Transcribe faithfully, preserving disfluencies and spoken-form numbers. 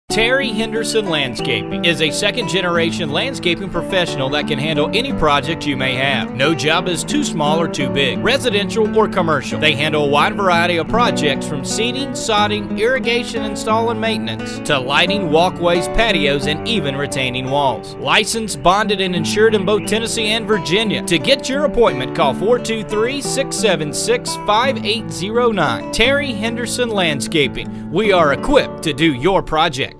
Terry Henderson Landscaping is a second-generation landscaping professional that can handle any project you may have. No job is too small or too big, residential or commercial. They handle a wide variety of projects from seeding, sodding, irrigation, install, and maintenance, to lighting, walkways, patios, and even retaining walls. Licensed, bonded, and insured in both Tennessee and Virginia. To get your appointment, call four two three, six seven six, five eight zero nine. Terry Henderson Landscaping. We are equipped to do your project.